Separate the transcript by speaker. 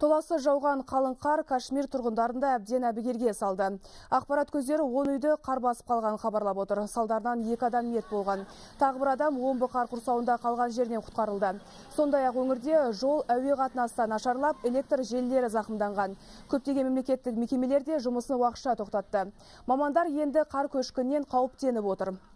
Speaker 1: Толасы жауған қалың қар Кашмир тұрғындарында әбден әбігерге салды. Ақпарат көздері 10 үйді қар басып қалған хабарлап отыр. Салдарынан 2 адам мерт болған. Тағы бір адам омбы қар құрсауында қалған жерінен құтқарылды. Сондай-ақ өңірде жол әуе қатынасы нашарлап, электр желілері зақымданған. Көптеген мемлекеттік мекемелер де жұмысын уақытша тоқтатты. Мамандар енді қар көшкіннен қауіптеніп отыр.